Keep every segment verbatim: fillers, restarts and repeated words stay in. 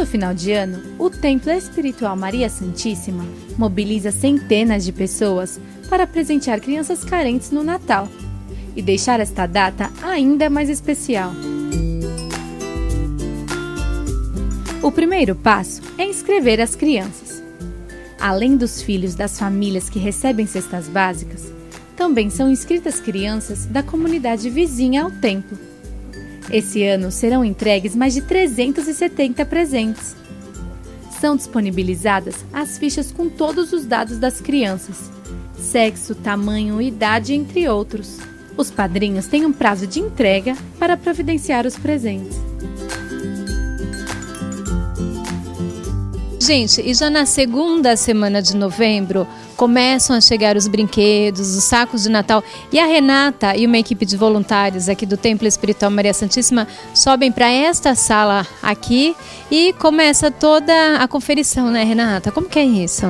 final de ano, o Templo Espiritual Maria Santíssima mobiliza centenas de pessoas para presentear crianças carentes no Natal e deixar esta data ainda mais especial. O primeiro passo é inscrever as crianças. Além dos filhos das famílias que recebem cestas básicas, também são inscritas crianças da comunidade vizinha ao templo. Esse ano serão entregues mais de trezentos e setenta presentes. São disponibilizadas as fichas com todos os dados das crianças, sexo, tamanho, idade, entre outros. Os padrinhos têm um prazo de entrega para providenciar os presentes. Gente, e já na segunda semana de novembro começam a chegar os brinquedos, os sacos de Natal. E a Renata e uma equipe de voluntários aqui do Templo Espiritual Maria Santíssima sobem para esta sala aqui e começa toda a conferição, né, Renata? Como que é isso?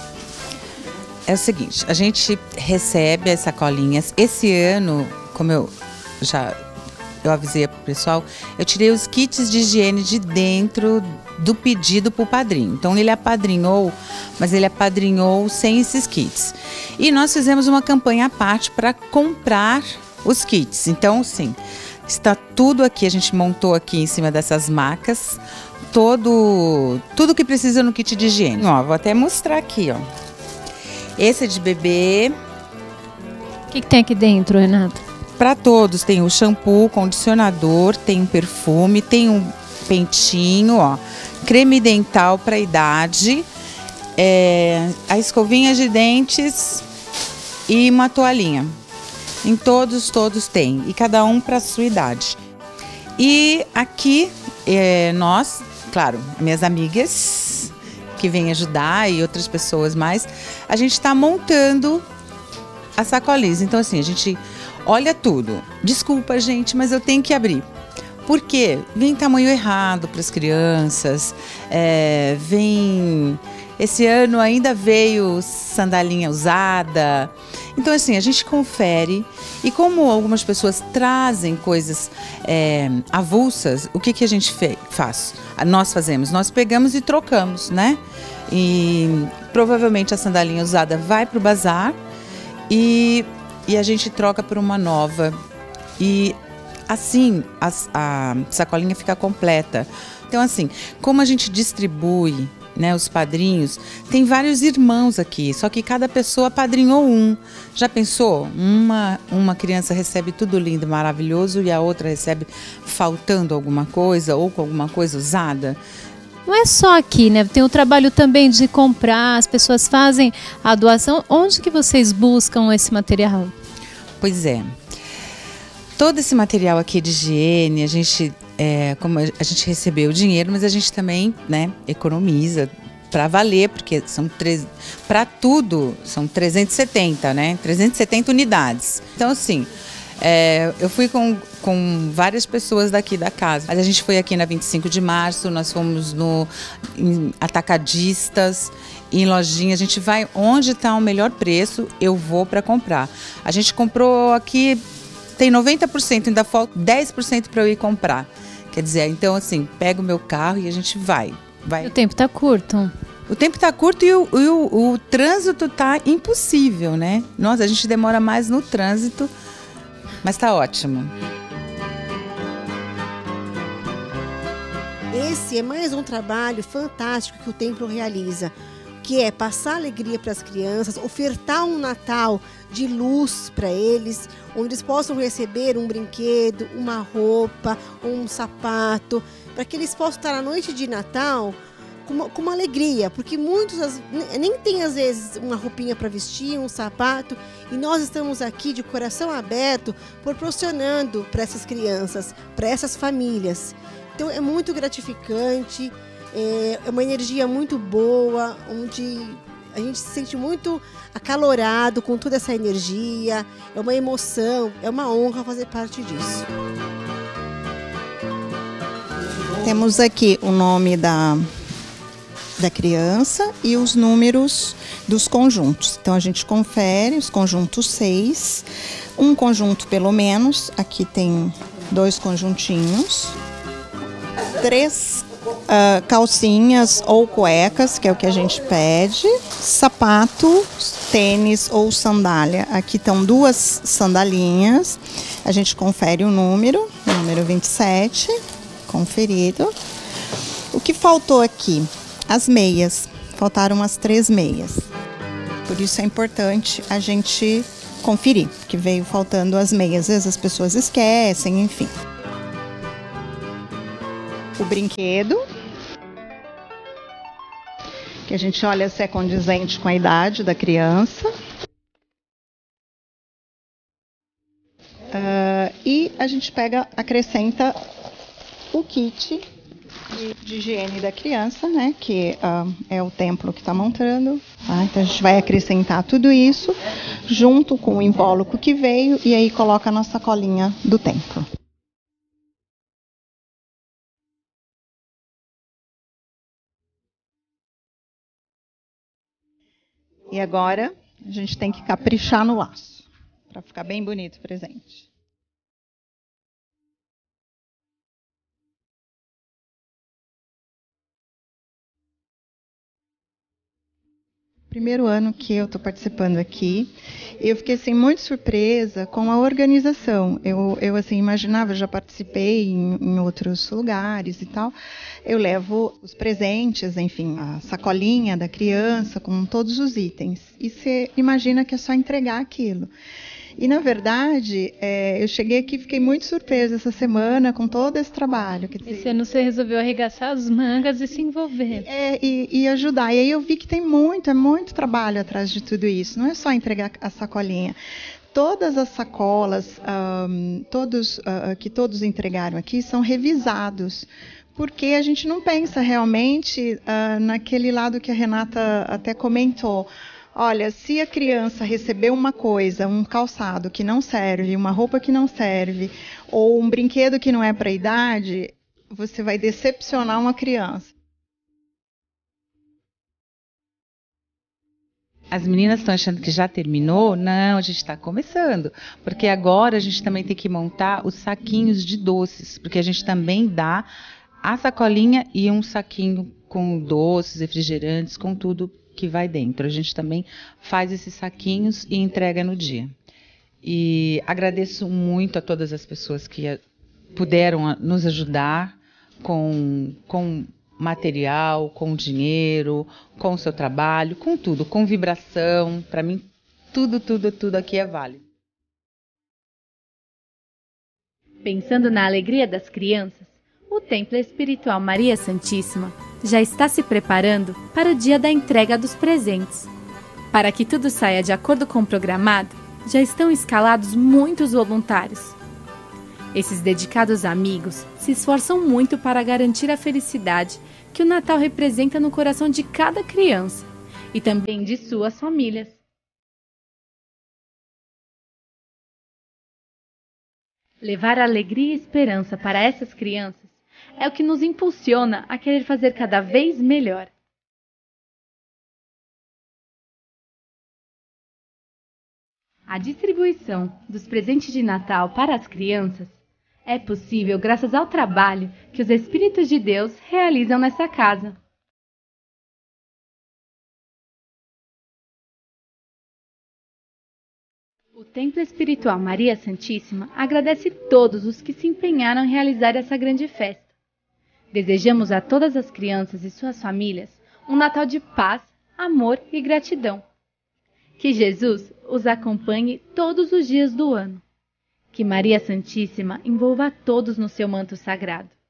É o seguinte, a gente recebe as sacolinhas. Esse ano, como eu já eu avisei para o pessoal, eu tirei os kits de higiene de dentro do pedido para o padrinho. Então ele apadrinhou, mas ele apadrinhou sem esses kits. E nós fizemos uma campanha à parte para comprar os kits. Então, sim, está tudo aqui, a gente montou aqui em cima dessas macas, todo, tudo que precisa no kit de higiene. Ó, vou até mostrar aqui, ó. Esse é de bebê. O que, que tem aqui dentro, Renata? Para todos, tem o shampoo, condicionador, tem um perfume, tem um pentinho, ó, creme dental para idade, é, a escovinha de dentes e uma toalhinha. Em todos, todos tem, e cada um para sua idade. E aqui, é, nós, claro, minhas amigas que vêm ajudar e outras pessoas mais, a gente está montando a sacolinhas. Então, assim, a gente olha tudo. Desculpa, gente, mas eu tenho que abrir. Por quê? Vem tamanho errado para as crianças, é, vem... Esse ano ainda veio sandalinha usada. Então, assim, a gente confere. E como algumas pessoas trazem coisas é, avulsas, o que, que a gente faz? Nós fazemos, nós pegamos e trocamos, né? E provavelmente a sandalinha usada vai para o bazar e, e a gente troca por uma nova. E assim a, a sacolinha fica completa. Então, assim, como a gente distribui, né, os padrinhos, tem vários irmãos aqui, só que cada pessoa padrinhou um. Já pensou? Uma, uma criança recebe tudo lindo, maravilhoso, e a outra recebe faltando alguma coisa ou com alguma coisa usada. Não é só aqui, né? Tem o trabalho também de comprar, as pessoas fazem a doação. Onde que vocês buscam esse material? Pois é. Todo esse material aqui de higiene, a gente, é, como a gente recebeu o dinheiro, mas a gente também, né, economiza para valer, porque são para tudo são trezentos e setenta, né? trezentas e setenta unidades. Então, assim, é, eu fui com, com várias pessoas daqui da casa. A gente foi aqui na vinte e cinco de março, nós fomos no em atacadistas, em lojinha. A gente vai onde está o melhor preço, eu vou para comprar. A gente comprou aqui. Tem noventa por cento, ainda falta dez por cento para eu ir comprar. Quer dizer, então assim, pego o meu carro e a gente vai. vai. O tempo está curto. O tempo está curto e, o, e o, o trânsito está impossível, né? Nossa, a gente demora mais no trânsito, mas está ótimo. Esse é mais um trabalho fantástico que o templo realiza, que é passar alegria para as crianças, ofertar um Natal de luz para eles, onde eles possam receber um brinquedo, uma roupa, um sapato, para que eles possam estar na noite de Natal com uma, com uma alegria, porque muitos nem têm às vezes uma roupinha para vestir, um sapato, e nós estamos aqui de coração aberto, proporcionando para essas crianças, para essas famílias. Então é muito gratificante. É uma energia muito boa, onde a gente se sente muito acalorado com toda essa energia. É uma emoção, é uma honra fazer parte disso. Temos aqui o nome da, da criança e os números dos conjuntos. Então a gente confere os conjuntos seis, um conjunto pelo menos, aqui tem dois conjuntinhos, três uh, calcinhas ou cuecas, que é o que a gente pede, sapato, tênis ou sandália. Aqui estão duas sandalinhas, a gente confere o número, número vinte e sete, conferido. O que faltou aqui? As meias, faltaram as três meias. Por isso é importante a gente conferir, que veio faltando as meias. Às vezes as pessoas esquecem, enfim. O brinquedo, que a gente olha se é condizente com a idade da criança. Uh, e a gente pega, acrescenta o kit de, de higiene da criança, né? Que uh, é o templo que está montando. Tá? Então a gente vai acrescentar tudo isso junto com o invólucro que veio e aí coloca na sacolinha do templo. E agora a gente tem que caprichar no laço, para ficar bem bonito o presente. Primeiro ano que eu estou participando aqui, eu fiquei assim, muito surpresa com a organização. Eu, eu assim, imaginava, já participei em, em outros lugares e tal. Eu levo os presentes, enfim, a sacolinha da criança com todos os itens. E você imagina que é só entregar aquilo. E, na verdade, é, eu cheguei aqui e fiquei muito surpresa essa semana com todo esse trabalho. Quer dizer, esse ano você resolveu arregaçar as mangas e se envolver. É, e, e ajudar. E aí eu vi que tem muito, é muito trabalho atrás de tudo isso. Não é só entregar a sacolinha. Todas as sacolas um, todos, uh, que todos entregaram aqui são revisados. Porque a gente não pensa realmente uh, naquele lado que a Renata até comentou. Olha, se a criança receber uma coisa, um calçado que não serve, uma roupa que não serve, ou um brinquedo que não é para a idade, você vai decepcionar uma criança. As meninas estão achando que já terminou? Não, a gente está começando. Porque agora a gente também tem que montar os saquinhos de doces, porque a gente também dá a sacolinha e um saquinho com doces, refrigerantes, com tudo que vai dentro. A gente também faz esses saquinhos e entrega no dia. E agradeço muito a todas as pessoas que puderam nos ajudar com, com material, com dinheiro, com o seu trabalho, com tudo, com vibração. Para mim, tudo, tudo, tudo aqui é válido. Pensando na alegria das crianças, o Templo Espiritual Maria Santíssima já está se preparando para o dia da entrega dos presentes. Para que tudo saia de acordo com o programado, já estão escalados muitos voluntários. Esses dedicados amigos se esforçam muito para garantir a felicidade que o Natal representa no coração de cada criança e também de suas famílias. Levar alegria e esperança para essas crianças é o que nos impulsiona a querer fazer cada vez melhor. A distribuição dos presentes de Natal para as crianças é possível graças ao trabalho que os Espíritos de Deus realizam nessa casa. O Templo Espiritual Maria Santíssima agradece todos os que se empenharam em realizar essa grande festa. Desejamos a todas as crianças e suas famílias um Natal de paz, amor e gratidão. Que Jesus os acompanhe todos os dias do ano. Que Maria Santíssima envolva a todos no seu manto sagrado.